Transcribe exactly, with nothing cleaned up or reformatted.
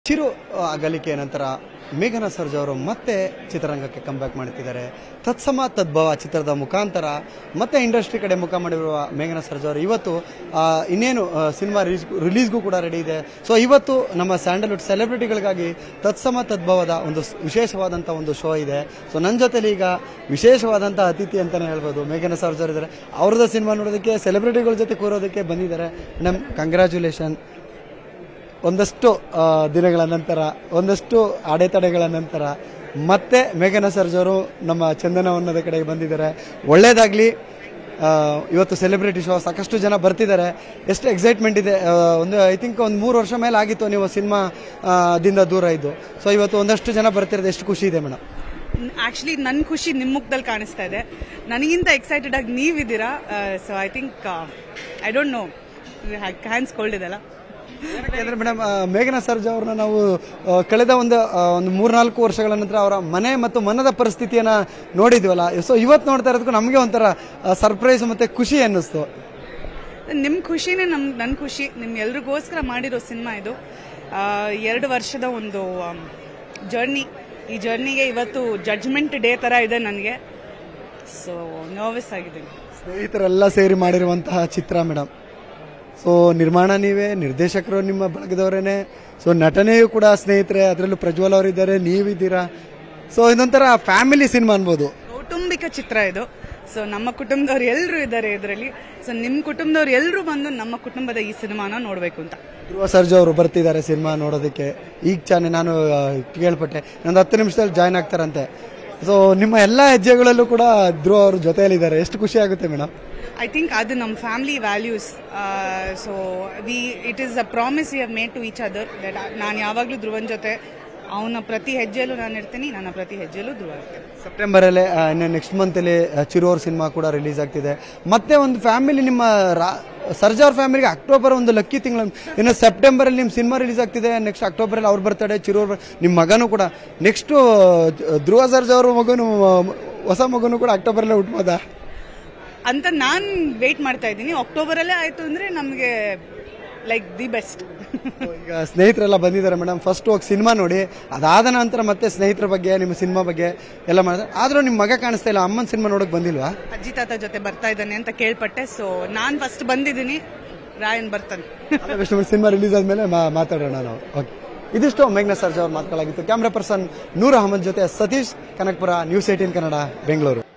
ಚಿರು ಅಗಲಿಕೆ ನಂತರ ಮೇಘನಾ ರಾಜ್ ಅವರು ಮತ್ತೆ ಚಿತ್ರರಂಗಕ್ಕೆ ಕಂಬ್ಯಾಕ್ ಮಾಡುತ್ತಿದ್ದಾರೆ. ತತ್ಸಮ ತದ್ಭವ ಚಿತ್ರದ ಮುಖಾಂತರ ಮತ್ತೆ ಇಂಡಸ್ಟ್ರಿ ಕಡೆ ಮುಖ ಮಾಡಿರುವ ಮೇಘನಾ ರಾಜ್ ಅವರು ಇವತ್ತು ಇನ್ನೇನು ಸಿನಿಮಾ ರಿಲೀಸ್ಗೂ ಕೂಡ ರೆಡಿ ಇದೆ. ಸೊ ಇವತ್ತು ನಮ್ಮ ಸ್ಯಾಂಡಲ್ವುಡ್ ಸೆಲೆಬ್ರಿಟಿಗಳಿಗಾಗಿ ತತ್ಸಮ ತದ್ಭವದ ಒಂದು ವಿಶೇಷವಾದಂಥ ಒಂದು ಶೋ ಇದೆ. ಸೊ ನನ್ನ ಜೊತೆಲಿ ಈಗ ವಿಶೇಷವಾದಂಥ ಅತಿಥಿ ಅಂತಾನೆ ಹೇಳ್ಬೋದು ಮೇಘನಾ ರಾಜ್ ಅವರು ಇದ್ದಾರೆ. ಅವ್ರದ್ದು ಸಿನಿಮಾ ನೋಡೋದಕ್ಕೆ ಸೆಲೆಬ್ರಿಟಿಗಳ ಜೊತೆ ಕೂರೋದಕ್ಕೆ ಬಂದಿದ್ದಾರೆ. ನಮ್ಮ ಕಂಗ್ರ್ಯಾಚುಲೇಷನ್. ಒಂದಷ್ಟು ದಿನಗಳ ನಂತರ ಒಂದಷ್ಟು ಅಡೆತಡೆಗಳ ನಂತರ ಮತ್ತೆ ಮೇಘನಾ ರಾಜ್ ಅವರು ನಮ್ಮ ಚಂದನವನದ ಕಡೆಗೆ ಬಂದಿದ್ದಾರೆ. ಒಳ್ಳೇದಾಗ್ಲಿ. ಇವತ್ತು ಸೆಲೆಬ್ರಿಟಿ ಶೋ ಸಾಕಷ್ಟು ಜನ ಬರ್ತಿದ್ದಾರೆ. ಎಷ್ಟು ಎಕ್ಸೈಟ್ಮೆಂಟ್ ಇದೆ. ಒಂದು ಐ ಥಿಂಕ್ ಒಂದು ಮೂರು ವರ್ಷ ಮೇಲೆ ಆಗಿತ್ತು ನೀವು ಸಿನಿಮಾದಿಂದ ದೂರ ಇದ್ದು. ಸೊ ಇವತ್ತು ಒಂದಷ್ಟು ಜನ ಬರ್ತಿರೋದು ಎಷ್ಟು ಖುಷಿ ಇದೆ ಮೇಡಮ್. ಆಕ್ಚುಲಿ ನನ್ನ ಖುಷಿ ನಿಮ್ಮ ಮುಖದಲ್ಲಿ ಕಾಣಿಸ್ತಾ ಇದೆ. ನನಗಿಂತ ಎಕ್ಸೈಟೆಡ್ ಆಗಿ ನೀವಿದ್ದೀರಾ. So I think I don't know hands cold ಇದೆಲ್ಲ. ಯಾಕಂದ್ರೆ ಮೇಡಮ್ ಮೇಘನಾ ರಾಜ್ ಅವ್ರನ್ನ ನಾವು ಕಳೆದ ಒಂದು ಒಂದು ಮೂರ್ನಾಲ್ಕು ವರ್ಷಗಳ ನಂತರ ಅವರ ಮನೆ ಮತ್ತು ಮನದ ಪರಿಸ್ಥಿತಿಯನ್ನ ನೋಡಿದ್ವಲ್ಲ. ಸೊ ಇವತ್ತು ನೋಡ್ತಾ ಇರೋದಕ್ಕೂ ನಮಗೆ ಒಂಥರ ಸರ್ಪ್ರೈಸ್ ಮತ್ತೆ ಖುಷಿ ಅನ್ನಿಸ್ತು. ನಿಮ್ ಖುಷಿನೇ ನಮ್ ನನ್ನ ಖುಷಿ. ನಿಮ್ ಎಲ್ರಿಗೋಸ್ಕರ ಮಾಡಿರೋ ಸಿನಿಮಾ ಇದು. ಎರಡು ವರ್ಷದ ಒಂದು ಜರ್ನಿ. ಈ ಜರ್ನಿಗೆ ಇವತ್ತು ಜಡ್ಜ್ಮೆಂಟ್ ಡೇ ತರ ಇದೆ ನನಗೆ. ಸೊ ನರ್ವಸ್ ಆಗಿದ್ದೀನಿ. ಸ್ನೇಹಿತರೆಲ್ಲ ಸೇರಿ ಮಾಡಿರುವಂತಹ ಚಿತ್ರ ಮೇಡಮ್. ಸೊ ನಿರ್ಮಾಣ ನೀವೇ, ನಿರ್ದೇಶಕರು ನಿಮ್ಮ ಬಳಗದವರೇನೆ, ಸೊ ನಟನೆಯೂ ಕೂಡ ಸ್ನೇಹಿತರೆ. ಅದರಲ್ಲೂ ಪ್ರಜ್ವಲ್ ಅವರಿದ್ದಾರೆ, ನೀವಿದ್ದೀರಾ. ಸೊ ಇದೊಂಥರ ಫ್ಯಾಮಿಲಿ ಸಿನಿಮಾ ಅನ್ಬೋದು. ಕೌಟುಂಬಿಕ ಚಿತ್ರ ಇದು. ಸೊ ನಮ್ಮ ಕುಟುಂಬದವ್ರು ಎಲ್ಲರೂ ಇದ್ದಾರೆ ಇದರಲ್ಲಿ. ಸೊ ನಿಮ್ಮ ಕುಟುಂಬದವ್ರು ಎಲ್ಲರೂ ಬಂದು ನಮ್ಮ ಕುಟುಂಬದ ಈ ಸಿನಿಮಾನ ನೋಡಬೇಕು ಅಂತ. ಧ್ರುವ ಸರ್ಜಾ ಅವರು ಬರ್ತಿದ್ದಾರೆ ಸಿನಿಮಾ ನೋಡೋದಕ್ಕೆ. ಈಗ ಚಾನೆ ನಾನು ಕೇಳ್ಪಟ್ಟೆ ನಂದು ಹತ್ತು ನಿಮಿಷದಲ್ಲಿ ಜಾಯ್ನ್ ಆಗ್ತಾರಂತೆ. ಸೊ ನಿಮ್ಮ ಎಲ್ಲ ಹೆಜ್ಜೆಗಳಲ್ಲೂ ಕೂಡ ಧ್ರುವ ಅವರು ಜೊತೆಯಲ್ಲಿದ್ದಾರೆ. ಎಷ್ಟು ಖುಷಿ ಆಗುತ್ತೆ ಮೇಡಮ್. ಐ ಥಿಂಕ್ ಅದು ನಮ್ಮ family values. So we it is a promise we have made to each other that ನಾನು ಯಾವಾಗಲೂ ಧ್ರುವನ್ ಜೊತೆ, ಅವನ ಪ್ರತಿ ಹೆಜ್ಜೆಯಲ್ಲೂ ನಾನು ಇರ್ತೀನಿ, ನನ್ನ ಪ್ರತಿ ಹೆಜ್ಜೆಯಲ್ಲೂ ಧ್ರುವ ಇರ್ತೀನಿ. ಸೆಪ್ಟೆಂಬರ್ ಅಲ್ಲೇ ನೆಕ್ಸ್ಟ್ ಮಂತ್ ಅಲ್ಲಿ ಚಿರು ಅವ್ರ ಸಿನಿಮಾ ಕೂಡ ರಿಲೀಸ್ ಆಗ್ತಿದೆ. ಮತ್ತೆ ಒಂದು ಫ್ಯಾಮಿಲಿ ನಿಮ್ಮ ಸರ್ಜಾ ಅವ್ರ ಫ್ಯಾಮಿಲಿಗೆ ಅಕ್ಟೋಬರ್ ಒಂದು ಲಕ್ಕಿ ತಿಂಗಳು. ಇನ್ನು ಸೆಪ್ಟೆಂಬರ್ ಅಲ್ಲಿ ನಿಮ್ಮ ಸಿನಿಮಾ ರಿಲೀಸ್ ಆಗ್ತಿದೆ. ನೆಕ್ಸ್ಟ್ ಅಕ್ಟೋಬರ್ ಅಲ್ಲಿ ಅವ್ರು ಬರ್ತಾರೆ, ಚಿರು ಅವ್ರ ನಿಮ್ಮ ಮಗನೂ ಕೂಡ. ನೆಕ್ಸ್ಟ್ ಧ್ರುವ ಸರ್ಜಾ ಅವ್ರ ಮಗನು ಹೊಸ ಮಗನೂ ಕೂಡ ಅಕ್ಟೋಬರ್ ಅಲ್ಲೇ ಹುಟ್ಟಬೋದಾ ಅಂತ ನಾನು ವೇಟ್ ಮಾಡ್ತಾ ಇದ್ದೀನಿ. ಅಕ್ಟೋಬರ್ ಅಲ್ಲೇ ಆಯ್ತು ಅಂದ್ರೆ ನಮಗೆ ಲೈಕ್ ದಿ ಬೆಸ್ಟ್. ಈಗ ಸ್ನೇಹಿತರೆಲ್ಲ ಬಂದಿದ್ದಾರೆ ಮೇಡಮ್. ಫಸ್ಟ್ ಹೋಗಿ ಸಿನಿಮಾ ನೋಡಿ, ಅದಾದ ನಂತರ ಮತ್ತೆ ಸ್ನೇಹಿತರ ಬಗ್ಗೆ ನಿಮ್ಮ ಸಿನಿಮಾ ಬಗ್ಗೆ ಎಲ್ಲ ಮಾಡಿದ್ರೆ. ಆದ್ರೂ ನಿಮ್ಮ ಮಗ ಕಾಣಿಸ್ತಾ ಇಲ್ಲ. ಅಮ್ಮನ ಸಿನಿಮಾ ನೋಡಕ್ ಬಂದಿಲ್ವಾ? ಅಜ್ಜಿ ತಾತ ಜೊತೆ ಬರ್ತಾ ಇದ್ದಾನೆ ಅಂತ ಕೇಳ್ಪಟ್ಟೆ. ಸೊ ನಾನ್ ಫಸ್ಟ್ ಬಂದಿದ್ದೀನಿ, ರಾಯನ್ ಬರ್ತಾನೆ. ಸಿನಿಮಾ ರಿಲೀಸ್ ಆದ್ಮೇಲೆ ಮಾತಾಡೋಣ ನಾವು. ಓಕೆ, ಇದಿಷ್ಟು ಮೇಘನಾ ರಾಜ್ ಅವ್ರ ಮಾತುಗಳಾಗಿತ್ತು. ಕ್ಯಾಮ್ರಾ ಪರ್ಸನ್ ನೂರ್ ಅಹಮದ್ ಜೊತೆ ಸತೀಶ್, ಕನಕಪುರ, ನ್ಯೂಸ್ ಏಟೀನ್ ಕನ್ನಡ, ಬೆಂಗಳೂರು.